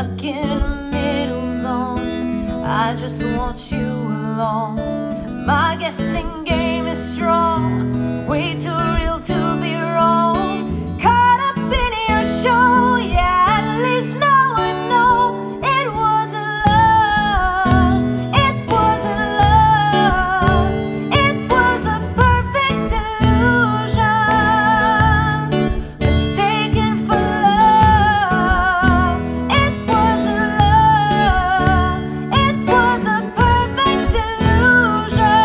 stuck in a middle zone. I just want you along. My guessing game is strong, way too real to be wrong. Caught up in your show, yeah, at least now I know it wasn't love. It wasn't love. It was a perfect illusion, mistaken for love. It wasn't love. It was a perfect illusion.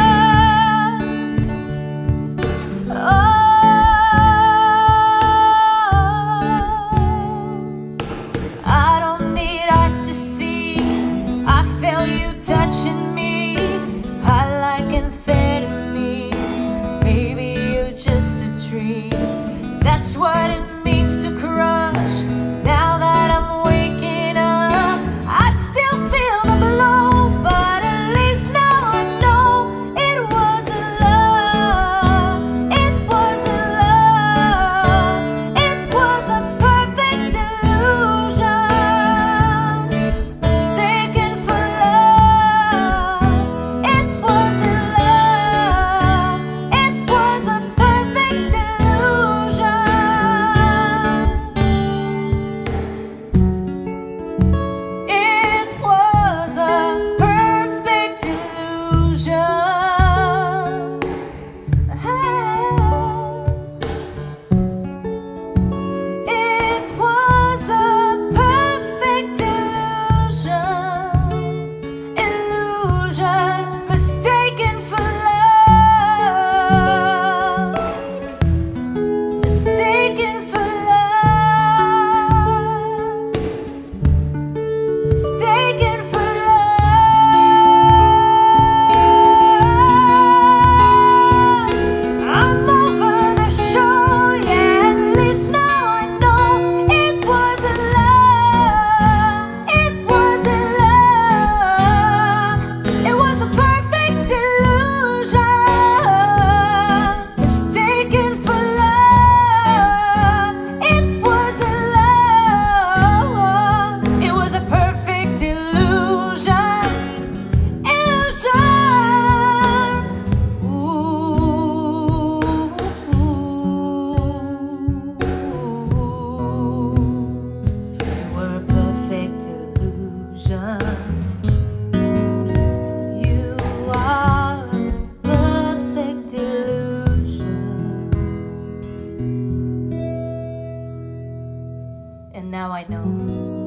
I don't need eyes to see. I feel you touching me. I like amphetamine. Maybe you're just a dream. That's what it means to crush. Now that I'm waking up, I still feel the blow, but at least now I know it wasn't love. It wasn't love. It was a perfect illusion, mistaken for love. It wasn't love. It was a perfect illusion. It was a perfect illusion. It was a perfect illusion. Illusion, mistaken for love. Mistaken for love. Mistaken for love. I'm over the show, yeah, at least now I know it wasn't love. It wasn't love. It was a perfect illusion, mistaken for love. It wasn't love. It was a perfect illusion. Illusion. Ooh. You were a perfect illusion. You are a perfect illusion. And now I know.